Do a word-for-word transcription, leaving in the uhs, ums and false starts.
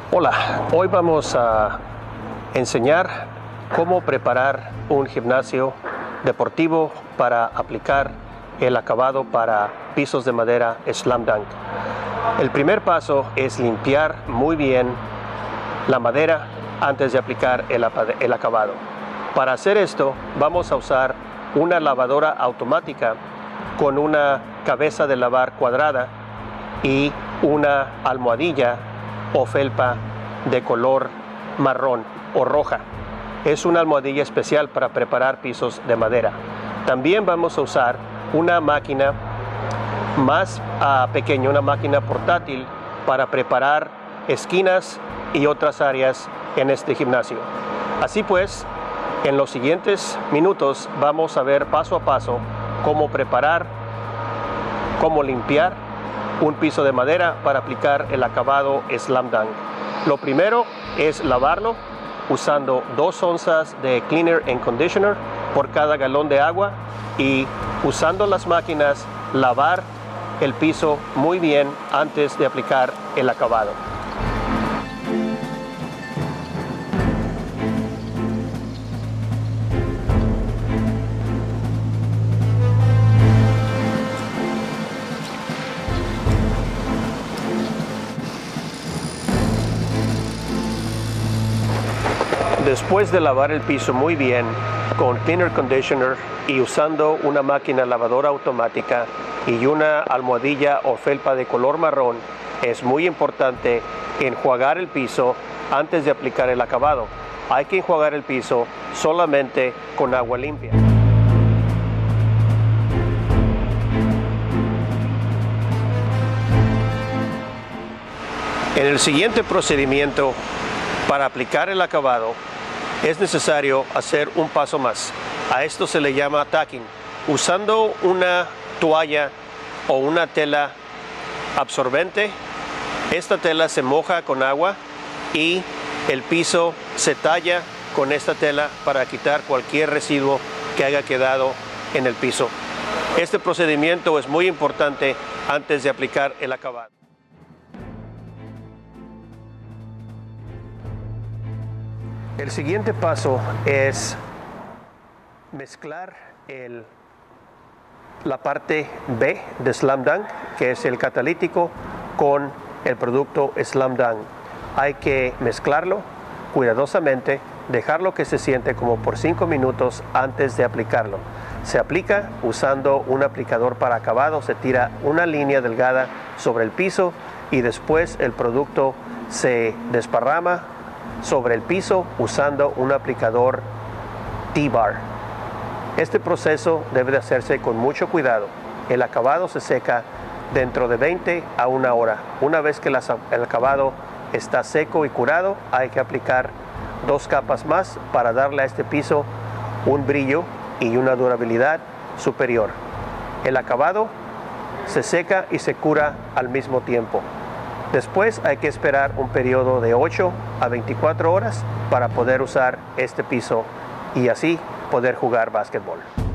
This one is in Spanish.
Hola, hoy vamos a enseñar cómo preparar un gimnasio deportivo para aplicar el acabado para pisos de madera Slam Dunk. El primer paso es limpiar muy bien la madera antes de aplicar el, el acabado. Para hacer esto vamos a usar una lavadora automática con una cabeza de lavar cuadrada y una almohadilla o felpa de color marrón o roja. Es una almohadilla especial para preparar pisos de madera. También vamos a usar una máquina más uh, pequeña, una máquina portátil para preparar esquinas y otras áreas en este gimnasio. Así pues, en los siguientes minutos vamos a ver paso a paso cómo preparar, cómo limpiar un piso de madera para aplicar el acabado Slam Dunk. Lo primero es lavarlo usando dos onzas de Cleaner and Conditioner por cada galón de agua y usando las máquinas lavar el piso muy bien antes de aplicar el acabado. Después de lavar el piso muy bien con Cleaner Conditioner y usando una máquina lavadora automática y una almohadilla o felpa de color marrón, es muy importante enjuagar el piso antes de aplicar el acabado. Hay que enjuagar el piso solamente con agua limpia. En el siguiente procedimiento, para aplicar el acabado, es necesario hacer un paso más. A esto se le llama tacking. Usando una toalla o una tela absorbente, esta tela se moja con agua y el piso se talla con esta tela para quitar cualquier residuo que haya quedado en el piso. Este procedimiento es muy importante antes de aplicar el acabado. El siguiente paso es mezclar el, la parte B de Slam Dunk, que es el catalítico, con el producto Slam Dunk. Hay que mezclarlo cuidadosamente, dejarlo que se siente como por cinco minutos antes de aplicarlo. Se aplica usando un aplicador para acabado, se tira una línea delgada sobre el piso y después el producto se desparrama sobre el piso usando un aplicador T-bar. Este proceso debe de hacerse con mucho cuidado. El acabado se seca dentro de veinte a una hora. Una vez que el acabado está seco y curado, hay que aplicar dos capas más para darle a este piso un brillo y una durabilidad superior. El acabado se seca y se cura al mismo tiempo. Después hay que esperar un periodo de ocho a veinticuatro horas para poder usar este piso y así poder jugar básquetbol.